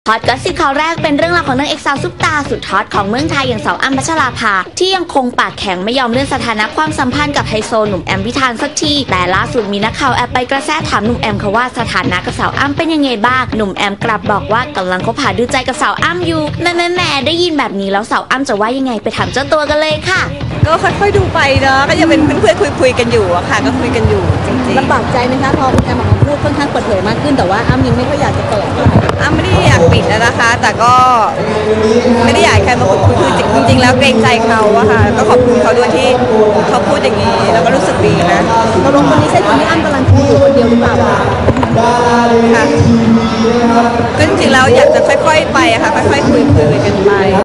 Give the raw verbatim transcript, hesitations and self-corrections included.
ฮอตก็สิบข่าวแรกเป็นเรื่องราวของนางเอกสาวซุปตาสุดฮอตของเมืองไทยอย่างสาวอ้ำพัชราภาที่ยังคงปากแข็งไม่ยอมเลื่อนสถานะความสัมพันธ์กับไฮโซหนุ่มแอมพิธานสักทีแต่ล่าสุดมีนักข่าวแอบไปกระแสถามหนุ่มแอมเขาว่าสถานะกับสาวอ้ำเป็นยังไงบ้างหนุ่มแอมกลับบอกว่ากำลังคบหาดูใจกับสาวอ้ำอยู่แม่แม่ได้ยินแบบนี้แล้วสาวอ้ำจะว่ายังไงไปถามเจ้าตัวกันเลยค่ะก็ค่อยๆดูไปเนาะก็ยังเป็นเพื่อนๆคุยๆกันอยู่อะค่ะก็คุยกันอยู่จริงๆลำบากใจไหมคะพอคุณแอมออกมาพูดค่อนข้างเปิดเผยมากขึ้นแต่ว่าอ้ำยังไม่ค่อยอยากจะเปิดอ้ำไม่ได้อยากปิดนะคะแต่ก็ไม่ได้อยากใครมาคุยคือจริงๆแล้วเกรงใจเขาอะค่ะก็ขอบคุณเขาด้วยที่เขาพูดอย่างนี้แล้วก็รู้สึกดีนะตกลงคนนี้ใช่คนที่อ้ำกำลังคุยอยู่คนเดียวหรือเปล่าค่ะก็จริงๆแล้วอยากจะค่อยๆไปอะค่ะค่อยๆคุยๆกันไป